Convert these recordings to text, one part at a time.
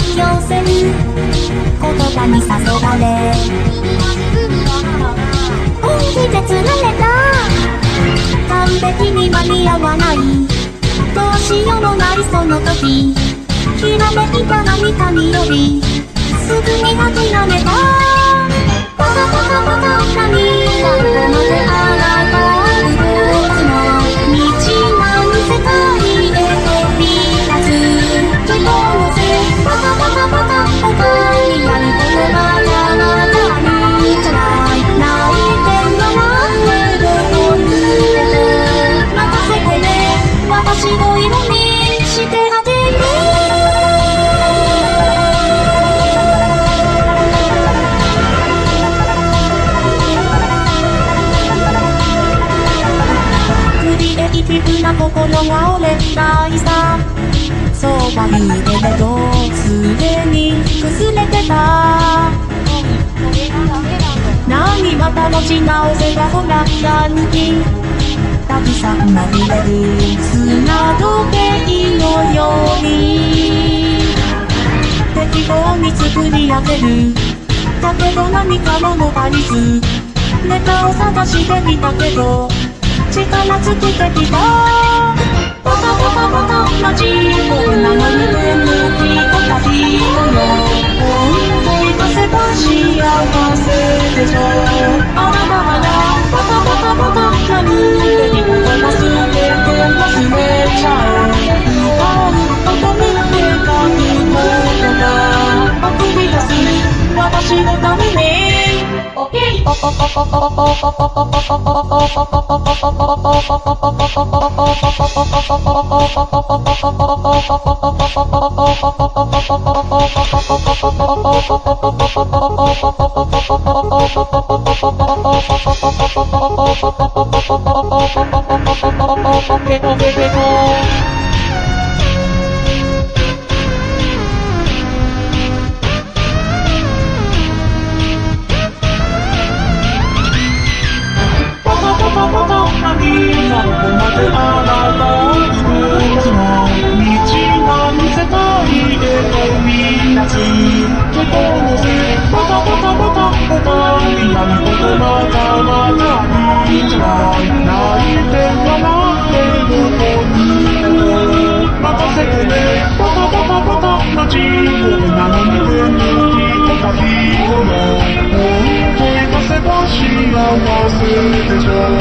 寄せる言葉に誘われ本気で釣られた完璧に間に合わないどうしようもないその時ひらめいた何かによりすぐに諦めたパタパタパタ何がここまであなたいつも道なん世界へ飛び立つ人のせパタパタパタ他にやることがあなたにじゃない泣いて笑ってどこに任せてね私の色にしてあげる皮膚な心が折れないさそうは言うけれどすでに崩れてた何また持ち直せばほら何にたくさんまみれる砂時計のように適当に作り上げるだけど何か物足りずネタを探してみたけど力尽きてきたパタパタパタな自分なのに眠りこた日の思い出せば幸せでしょあなたはなパタパタパタな無理にこと忘れて忘れちゃう歌うことに手がくことが送り出す私のために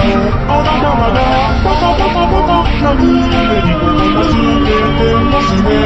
あなたはなパタパタパタな無理にこと忘れて忘れ